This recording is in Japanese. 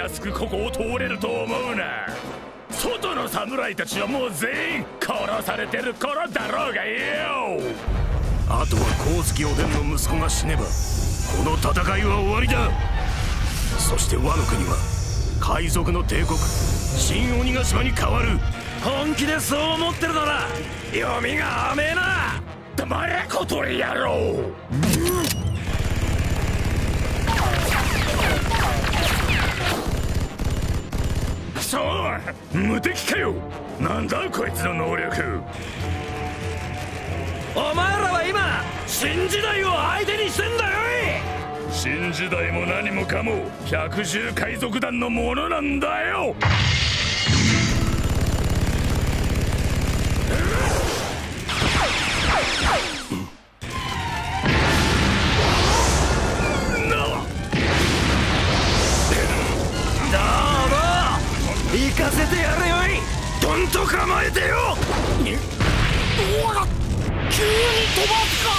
やすくここを通れると思うな。外の侍たちはもう全員殺されてる頃だろうがよ。あとは光月おでんの息子が死ねばこの戦いは終わりだ。そしてワノ国は海賊の帝国新鬼ヶ島に変わる。本気でそう思ってるなら読みが甘えな。黙れ小鳥野郎。そう無敵かよ。なんだこいつの能力。お前らは今新時代を相手にしてんだよい。新時代も何もかも百獣海賊団のものなんだよ。行かせてやれよい。どんと構えてよ。急に飛ばすか。